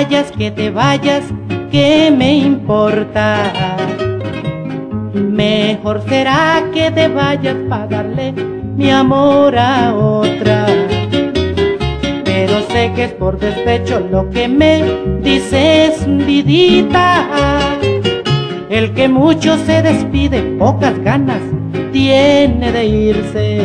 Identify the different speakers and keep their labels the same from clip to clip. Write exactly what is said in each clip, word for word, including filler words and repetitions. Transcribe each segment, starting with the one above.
Speaker 1: vayas, que te vayas, ¿qué me importa? Mejor será que te vayas para darle mi amor a otra. Pero sé que es por despecho lo que me dices, vidita. El que mucho se despide, pocas ganas tiene de irse.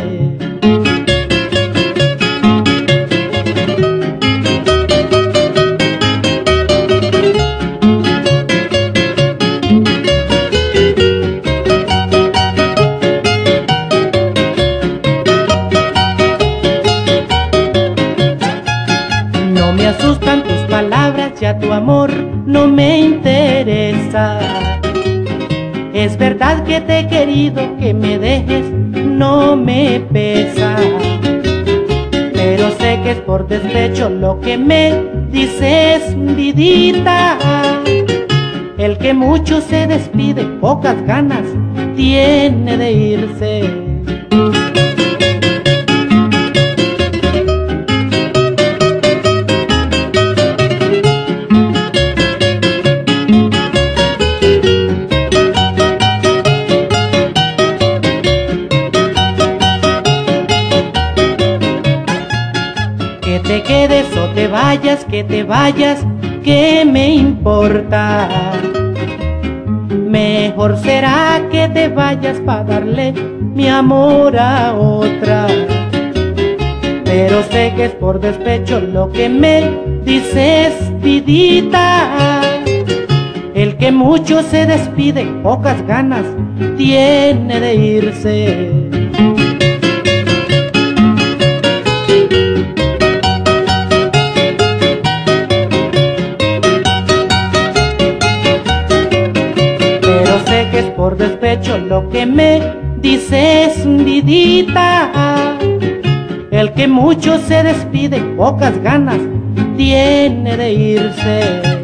Speaker 1: No me asustan tus palabras, ya tu amor no me interesa. Es verdad que te he querido, que me dejes no me pesa. Pero sé que es por despecho lo que me dices, vidita. El que mucho se despide, pocas ganas tiene de irse. Que te quedes o te vayas, que te vayas, ¿qué me importa? Mejor será que te vayas para darle mi amor a otra. Pero sé que es por despecho lo que me dices, vidita. El que mucho se despide, pocas ganas tiene de irse. Que es por despecho lo que me dices, vidita. El que mucho se despide, pocas ganas tiene de irse.